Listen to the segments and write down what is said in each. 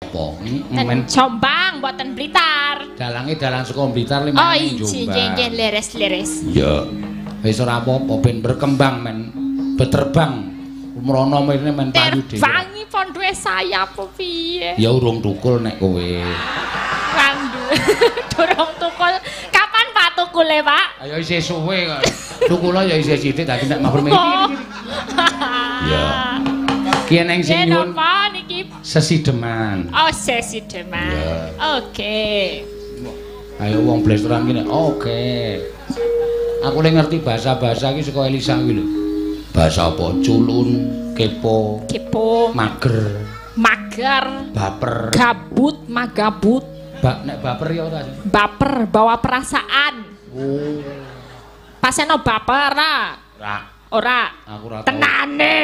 apa? Ten Jombang, mboten Blitar. Dalange dalan saka Blitar limang Oh, Jombang. nggih leres-leres. Ya. Wis ora apa-apa ben berkembang men beterbang. Mrono mrene men payu dhewe. Terbangi pon duwe sayap apa piye? Ya urung tukul nek kowe. Kandu. Durung tukul. Kapan Pak tukule, Pak? Ayo isih suwe kok. Tukula ya isih sithik dadi nek mahrum iki. Ya. Ki neng sing nyuwun napa niki? Sesideman. Oh, Sesideman. Ya. Oke. Ayo wong blesteran ki nek oke. Aku le ngerti bahasa-bahasa iki saka Elisa kuwi lho. Bahasa apa? Culun, kepo, mager, baper, gabut, magabut. Nek baper ya ora. Baper, bawa perasaan. Oh. Paseno baper ora. Aku ora. Tenane.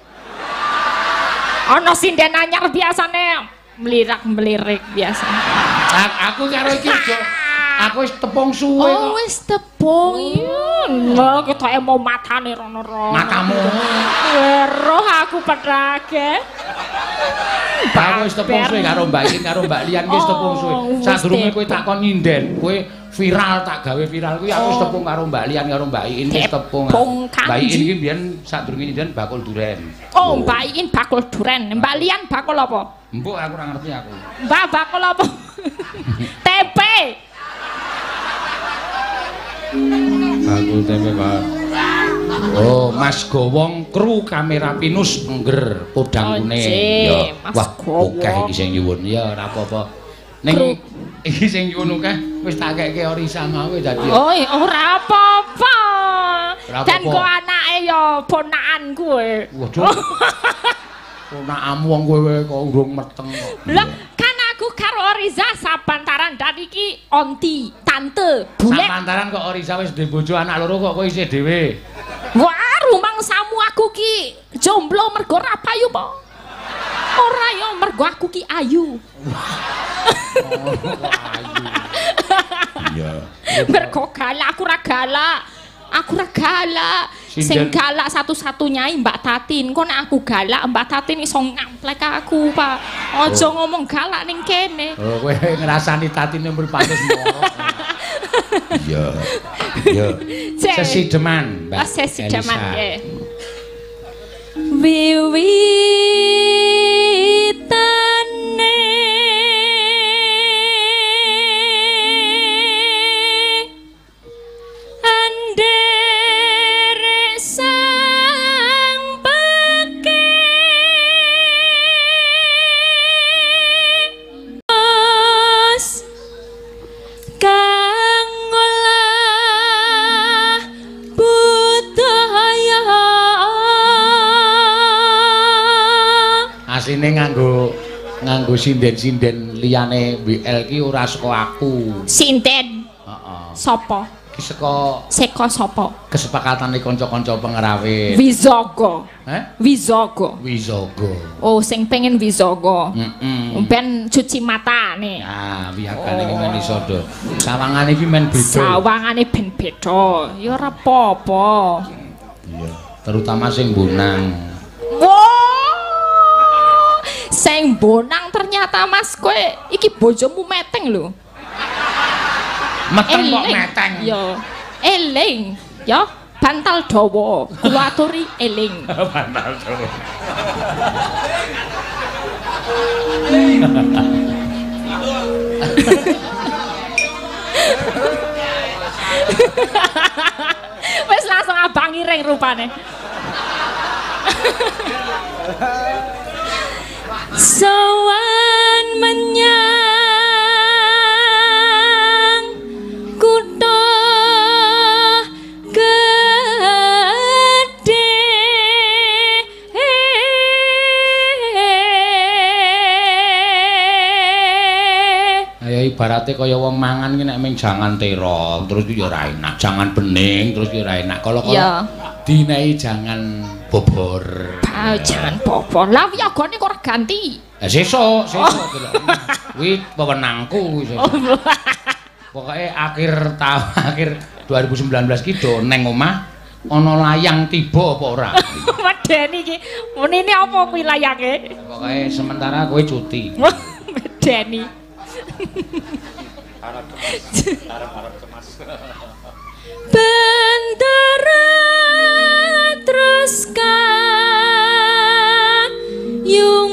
Ana sinden anyar biasane melirak-melirik biasa. Aku karo iki aku wis tepung suwe kok. Oh, wis tepung. Iya, ketoke mau matane rono-rono. Matamu. Roh aku pedrage. Aku wis tepung suwe karo Mbak Iin karo Mbak Lian wis tepung suwe. Sadurunge kowe takon nyinden, kowe viral tak gawe viral kuwi aku wis tepung karo Mbak Lian karo Mbak Iin wis tepung. Mbak Iin iki mbiyen sadurunge nyinden bakul duren. Oh, Mbak Iin bakul duren. Mbak Lian bakul apa? Mbok aku ora ngerti aku. Mbak bakul apa? Tempe. Bakul tempe, Pak. Oh, Mas Gowong kru kamera pinus engger podang kuning. Ya, wah, akeh iki sing nyuwun. Ya, ora apa-apa. Ning iki sing nyuwun akeh wis tak keke Orisa mau dadi. Oh, ora apa-apa. Dan kok anake ya ponakan kowe. Waduh. Ponakmu wong kowe kok urung meteng kok. Lah, kan aku karo Oriza sabantaran dan iki onti, tante, bulek. Sabantaran kok Orisa wis duwe bojo anak loro kok kowe isih dhewe. Wah, rumangsamu aku ki jomblo mergo ora payu po. Ora yo mergo aku ki ayu. Oh, ayu. Iya. Mergo galak aku ora galak. Aku ora galak. Sing galak satu-satunya Mbak Tatin. Kok nek aku galak Mbak Tatin iso ngamplek aku, Pak. Aja ngomong galak ning kene. Oh, kowe ngrasani Tatin umur pantes moro. Iya. Iya. Sesideman, Mbak. Sesideman nggih. Asine nganggo sinden-sinden liyane WL ki ora saka aku. Sinden? Heeh. Sapa? Ki saka sapa? Kesepakatane kanca-kanca pengrawit. Wizaga. Wizaga. Oh, sing pengen Wizaga. Heeh. Ben cuci matane. Nah, wiyakane iki men iso do. Sawangane iki men beda. Sawangane ben beda. Ya ora apa-apa. Iya, terutama sing bonang. Sing bonang ternyata Mas kowe iki bojomu meteng lho. Meteng kok meteng. Ya, eling. Ya, bantal dawa. Kula aturi eling. Bantal dawa. Wis langsung abang ireng rupane. Sowan menyang kutha gedhe ayo ibarate kaya wong mangan ki nek ming jangan terong terus ya ora enak, jangan bening terus ya ora enak. Kalau dinai jangan bobor. Jangan bobor. Lah wiyagane kok ora ganti. Sesuk delok. Kuwi wewenangku wis. Pokoke akhir 2019 ki do neng omah ana layang tiba apa ora. Medeni iki. Menine apa kuwi layange? Pokoke sementara kowe cuti. medeni. Arep cemas. Bendera terus yung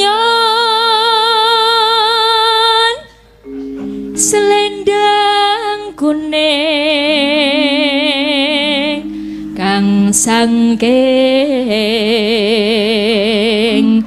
yon selendang kuning kang sangking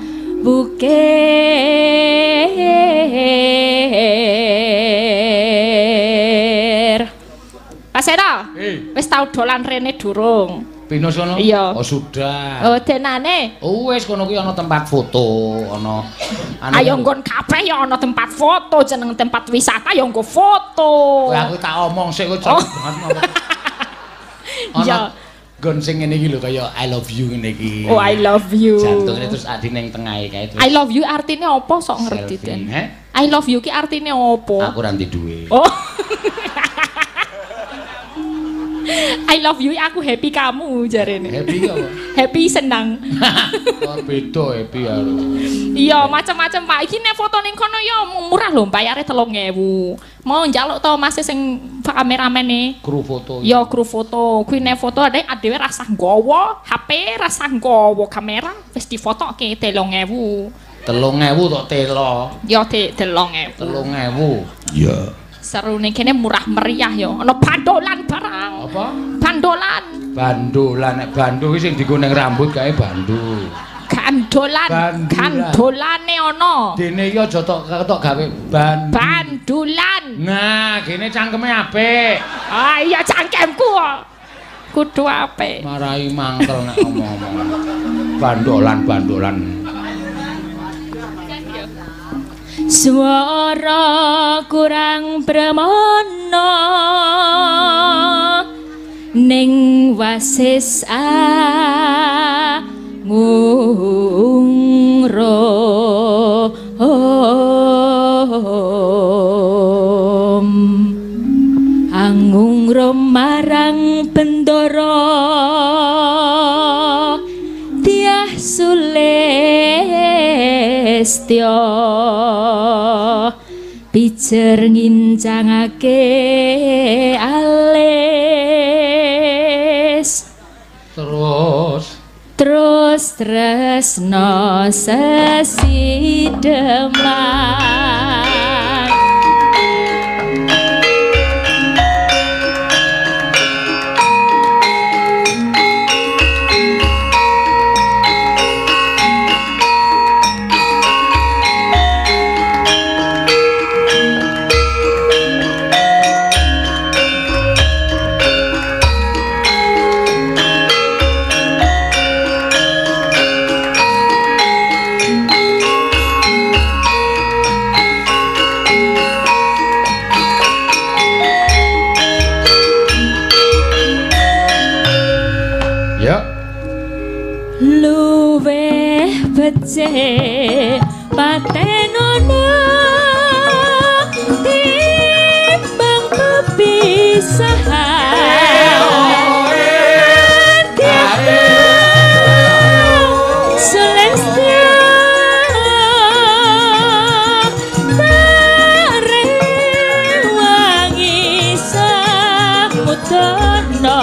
bukir. Pasera, wis tau dolan rene durung? Pino sono? Iya. Oh sudah. Oh denane. Oh wis kono kuwi ana tempat foto, ana. Ayo nggon kabeh ya ana tempat foto, jeneng tempat wisata ya nggo foto. Kowe aku tak omong sik kowe jangan ngomong. Ana nggon sing ngene iki lho kaya I love you ngene iki. Oh I love you. Jantungnya terus adi ning tengahe kae terus. I love you artine apa sok ngerti Den? I love you ki artine apa? Aku ra duwe. Oh. I love you aku happy kamu jarene. Happy apa? Happy senang. Oh beda happy karo. Iya macam-macam Pak. Iki nek foto ning kono ya murah lho bayare 3.000. Mau njaluk to Mas sing kameramen kru foto. Ya kru foto. Kuwi nek foto adewe rasah nggawa HP, rasah nggawa kamera wis difotoke 3.000. 3.000 tok telo. Ya 3.000. 3.000. Iya. Seru ning kene murah meriah ya. Ana bandolan barang. Apa? Bandolan. Bandolan nek bandu ki sing dienggo ning rambut kae bandu. Gandolan. Gandolane ana. Dene iki aja tok gawe bandulan. Nah, kene cangkeme apik. Ah iya cangkemku kok. Kudu apik. Marai mangkel nek omong-omong. Bandolan. Suara kurang bremana ning wasis angungrom marang bendoro Dyah Sulistya pijer ngincangake alis terus tresno sesideman. Becik patenono timbang pepisahan Sulistya barewangi samutono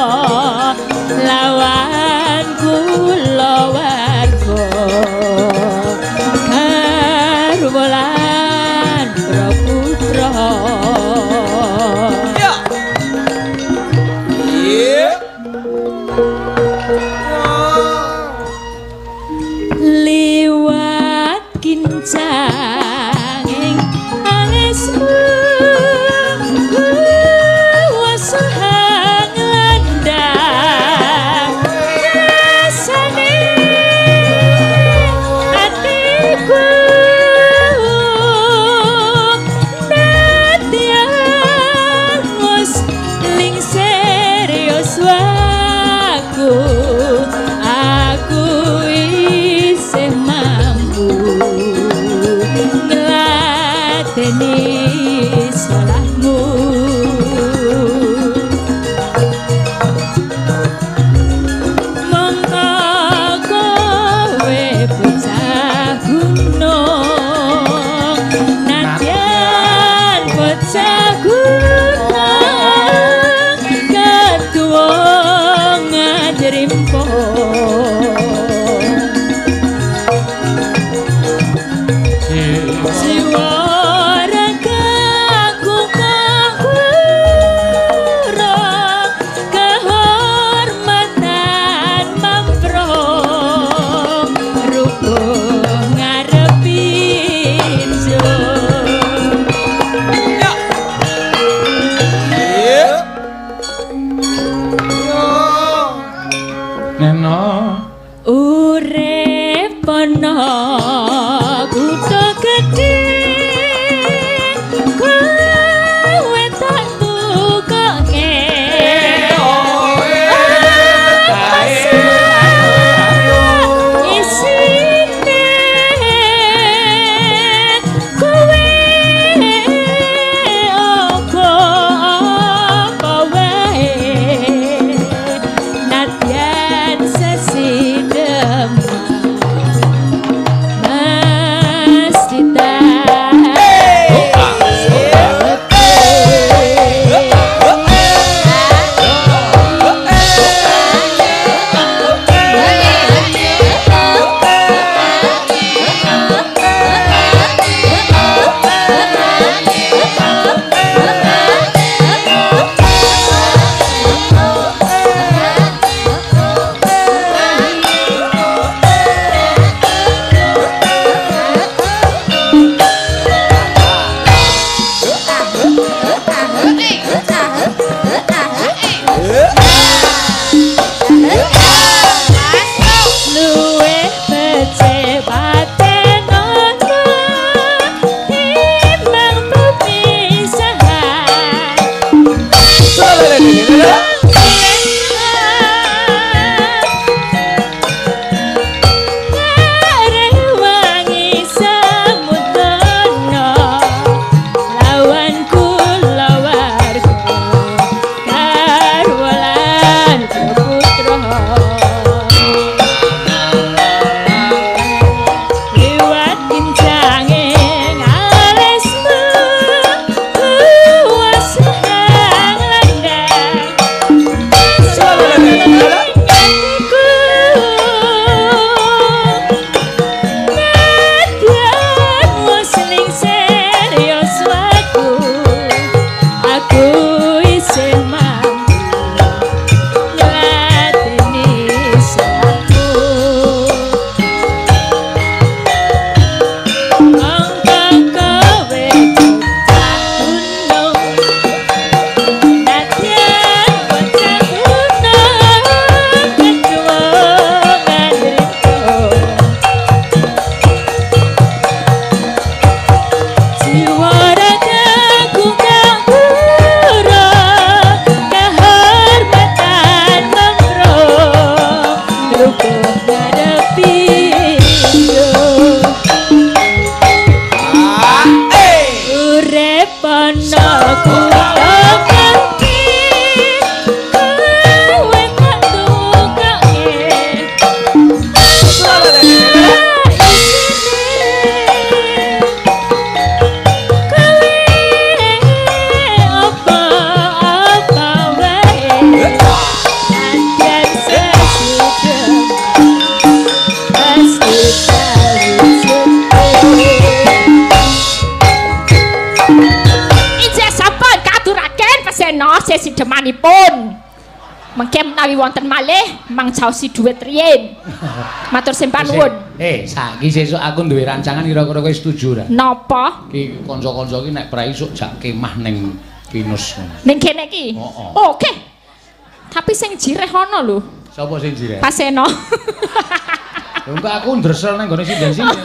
lawan kula Karbolan Praputra. Liwat kincanging alismu wasahang landang rasane atiku ling serius waku aku isih mampu ngladeni salahmu mongko kowe bocah gunung Sidemanipun mengke menawi wonten malih mangcaosi dhuwit riyin. Matur sembah nuwun. Saiki sesuk aku duwe rancangan kira-kira kowe setuju ora? Napa? Ki kanca-kanca ki nek prei sok jak kemah ning Pinus. Ning kene iki? Oke. Tapi sing jireh ana lho. Sapa sing jireh? Paseno. Lho engko aku ndresel nang gone sinden-sinden.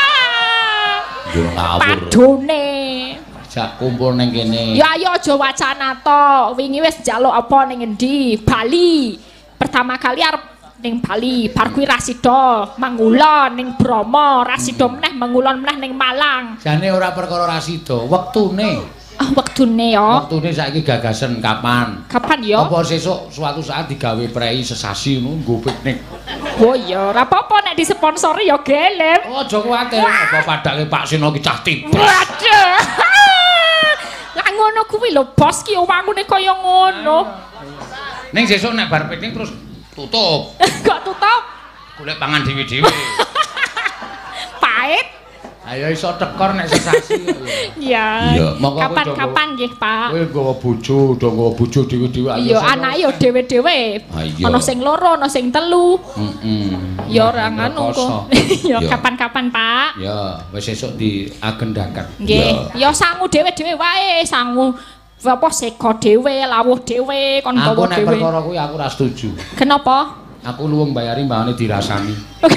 Yo ngawur. Padone. Jak kumpul ning kene. Ya ayo aja wacana to. Wingi wis njaluk apa ning endi? Bali. Pertama kali arep ning Bali, bar kuwi rasida mangulon ning Bromo, rasida meneh mangulon meneh ning Malang. Jane ora perkara rasida, wektune. Ah, wektune ya. Wektune saiki gagasen kapan? Kapan ya? Apa sesuk suatu saat digawe prei sesasi ngono nggo piknik. Oh iya, ora apa-apa nek disponsori ya gelem. Oh, aja kuwatir, apa padake Pak Sino ki cah tipes. Waduh. Lah ngono kuwi lho, bos ki wangune kaya ngono. Ning sesuk nek bar piknik terus tutup. Kok tutup? Golek pangan dhewe-dhewe. Pahit. Ayo iso tekor nek sesasi. Iya. Kapan-kapan nggih, Pak. Kowe nggawa bojo, do nggawa bojo dhewe-dhewe ayo. Iya, anake yo dhewe-dhewe. Ana sing loro, ana sing telu. Ya ora ngono kok. Ya kapan-kapan, Pak. Ya, wis esuk diagendaken. Nggih. Ya sangu dhewe-dhewe wae, sangu apa sega dhewe, lawuh dhewe, kon gawa dhewe. Aku nek perkara kuwi aku ora setuju. Kenapa? Aku luwung bayari mbane dirasani.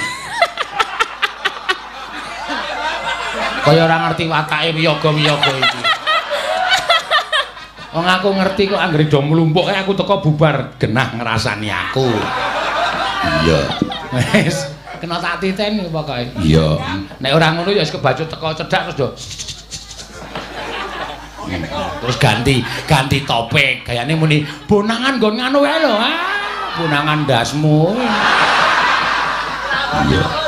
Kaya ora ngerti watake wiyaga-wiyaga iki. Wong aku ngerti kok anggere do mlumpuk aku teko bubar genah ngrasani aku. Iya. Wis kena tak titeni pokoke. Iya. Nek ora ngono ya wis kebacut teko cedhak terus do. Terus ganti topik. Gayane muni bonangan nggon ngono wae lho. Bonangan ndasmu. Iya.